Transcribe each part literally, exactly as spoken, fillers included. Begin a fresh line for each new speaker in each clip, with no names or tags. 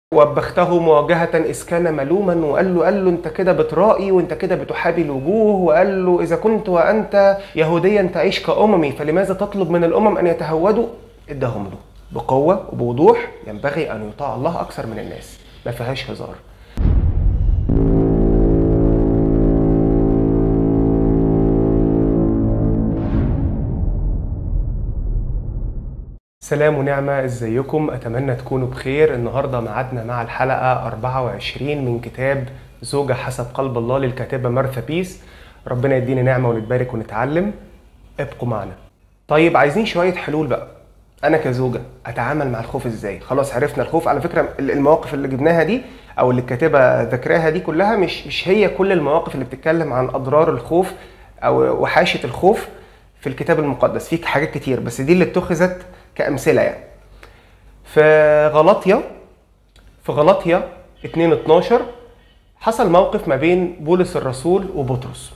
وبخته مواجهة إذ كان ملوما، وقال له قال له أنت كده بترائي وأنت كده بتحابي الوجوه، وقال له إذا كنت وأنت يهوديا تعيش كأممي فلماذا تطلب من الأمم أن يتهودوا؟ اداهم له بقوة وبوضوح. ينبغي أن يطاع الله أكثر من الناس، ما فيهاش هزار. سلام ونعمة، ازيكم؟ اتمنى تكونوا بخير. النهاردة معادنا مع الحلقة أربعة وعشرين من كتاب زوجة حسب قلب الله للكاتبة مارثا بيس. ربنا يدينا نعمة ونتبارك ونتعلم. ابقوا معنا. طيب، عايزين شوية حلول بقى. انا كزوجة اتعامل مع الخوف ازاي؟ خلاص عرفنا الخوف. على فكرة المواقف اللي جبناها دي او اللي الكاتبة ذكراها دي كلها مش مش هي كل المواقف اللي بتتكلم عن اضرار الخوف او وحاشة الخوف في الكتاب المقدس. فيه حاجات كتير بس دي اللي اتخذت كأمثلة. يعني في غلاطيا في غلاطيا اتنين اتناشر حصل موقف ما بين بولس الرسول وبطرس.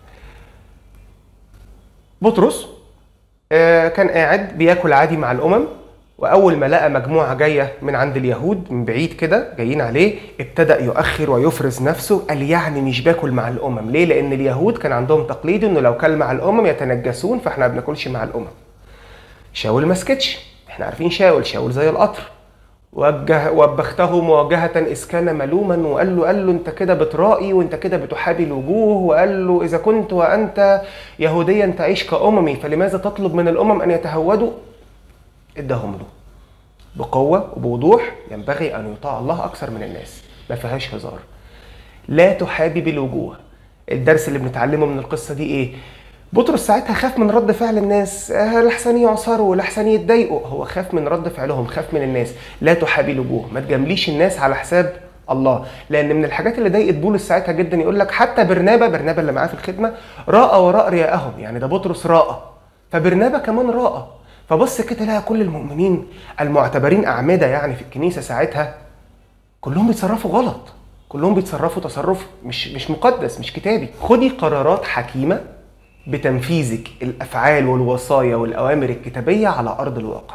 بطرس كان قاعد بياكل عادي مع الأمم، وأول ما لقى مجموعة جاية من عند اليهود من بعيد كده جايين عليه ابتدأ يؤخر ويفرز نفسه. قال يعني مش باكل مع الأمم. ليه؟ لأن اليهود كان عندهم تقليد إنه لو كل مع الأمم يتنجسون، فإحنا ما بناكلش مع الأمم. شاول ما سكتش. احنا عارفين شاول شاول زي القطر. وجه وبخته مواجهة إذ كان ملوما، وقال له قال له أنت كده بترائي وأنت كده بتحابي الوجوه، وقال له إذا كنت وأنت يهوديا تعيش كأممي فلماذا تطلب من الأمم أن يتهودوا؟ اداهم له بقوة وبوضوح. ينبغي أن يطاع الله أكثر من الناس، ما فيهاش هزار. لا تحابي بالوجوه. الدرس اللي بنتعلمه من القصة دي إيه؟ بطرس ساعتها خاف من رد فعل الناس، لحسن يعصروا لحسن يتضايقوا. هو خاف من رد فعلهم، خاف من الناس. لا تحابي الوجوه، ما تجامليش الناس على حساب الله. لان من الحاجات اللي ضايقت بولس ساعتها جدا يقول لك حتى برنابا برنابا اللي معاه في الخدمه راى وراء رياءهم. يعني ده بطرس راى، فبرنابا كمان راى. فبص كده لقى كل المؤمنين المعتبرين اعمده يعني في الكنيسه ساعتها كلهم بيتصرفوا غلط، كلهم بيتصرفوا تصرف مش مش مقدس، مش كتابي. خدي قرارات حكيمه بتنفيذك الأفعال والوصايا والأوامر الكتابية على أرض الواقع.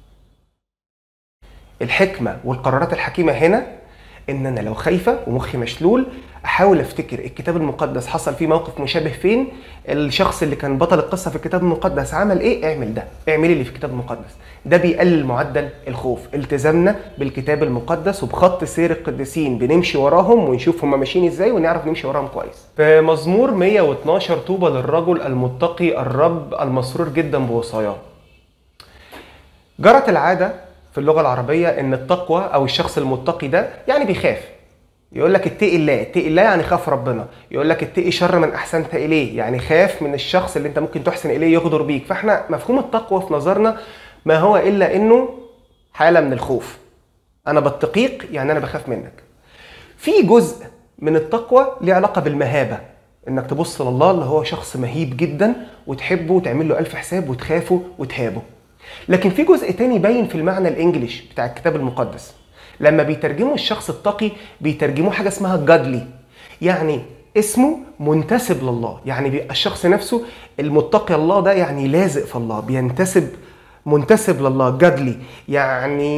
الحكمة والقرارات الحكيمة هنا إن أنا لو خايفة ومخي مشلول أحاول أفتكر الكتاب المقدس حصل فيه موقف مشابه فين، الشخص اللي كان بطل القصة في الكتاب المقدس عمل إيه، اعمل ده، اعملي اللي في الكتاب المقدس. ده بيقلل معدل الخوف. التزامنا بالكتاب المقدس وبخط سير القديسين بنمشي وراهم ونشوف هم ماشيين إزاي ونعرف نمشي وراهم كويس. في مزمور مية واتناشر طوبى للرجل المتقي الرب المسرور جدا بوصاياه. جرت العادة في اللغة العربية إن التقوى أو الشخص المتقي ده يعني بيخاف. يقول لك اتقي الله، اتقي الله يعني خاف ربنا. يقول لك اتقي شر من أحسنت إليه، يعني خاف من الشخص اللي أنت ممكن تحسن إليه يغدر بيك. فإحنا مفهوم التقوى في نظرنا ما هو إلا إنه حالة من الخوف. أنا بتقيك يعني أنا بخاف منك. في جزء من التقوى له علاقة بالمهابة، إنك تبص لله اللي هو شخص مهيب جدا وتحبه وتعمل له ألف حساب وتخافه وتهابه. لكن في جزء تاني باين في المعنى الانجليش بتاع الكتاب المقدس. لما بيترجموا الشخص التقي بيترجموه حاجة اسمها جادلي، يعني اسمه منتسب لله. يعني بيبقى الشخص نفسه المتقي الله ده يعني لازق في الله، بينتسب منتسب لله. جادلي يعني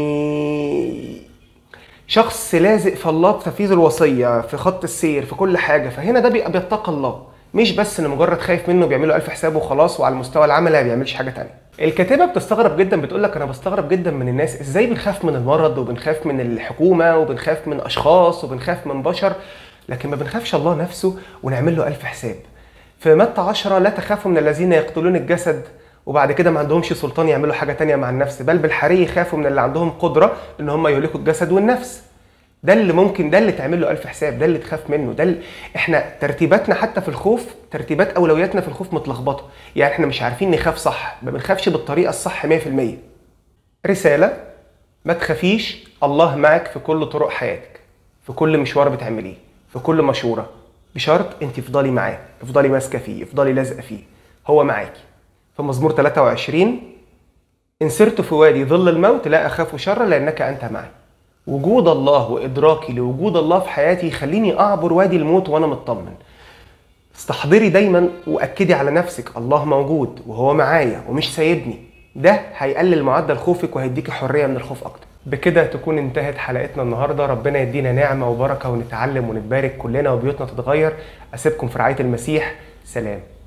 شخص لازق في الله بتنفيذ الوصية، في خط السير، في كل حاجة. فهنا ده بيبقى بيتقى الله، مش بس انه مجرد خايف منه بيعمله ألف حساب وخلاص وعلى المستوى العملي ما بيعملش حاجة تانية. الكاتبة بتستغرب جدا، بتقول لك انا بستغرب جدا من الناس ازاي بنخاف من المرض وبنخاف من الحكومة وبنخاف من اشخاص وبنخاف من بشر، لكن ما بنخافش الله نفسه ونعمل له ألف حساب. في متى عشرة لا تخافوا من الذين يقتلون الجسد وبعد كده ما عندهمش سلطان يعملوا حاجة تانية مع النفس، بل بالحري يخافوا من اللي عندهم قدرة ان هم يهلكوا الجسد والنفس. ده اللي ممكن، ده اللي تعمل له ألف حساب، ده اللي تخاف منه. ده اللي احنا ترتيباتنا حتى في الخوف، ترتيبات اولوياتنا في الخوف متلخبطه. يعني احنا مش عارفين نخاف صح، ما بنخافش بالطريقه الصح مية في المية. رساله: ما تخافيش، الله معك في كل طرق حياتك، في كل مشوار بتعمليه، في كل مشوره، بشرط انت افضلي معاه، افضلي ماسكه فيه، افضلي لازقه فيه، هو معاكي. في مزمور تلاتة وعشرين: ان سرت في وادي ظل الموت لا اخاف شر لانك انت معي. وجود الله وإدراكي لوجود الله في حياتي يخليني أعبر وادي الموت وأنا مطمن. استحضري دايما وأكدي على نفسك الله موجود وهو معايا ومش سايبني. ده هيقلل معدل خوفك وهيديكي حرية من الخوف أكتر. بكده تكون انتهت حلقتنا النهارده. ربنا يدينا نعمه وبركه ونتعلم ونتبارك كلنا وبيوتنا تتغير. اسيبكم في رعايه المسيح. سلام.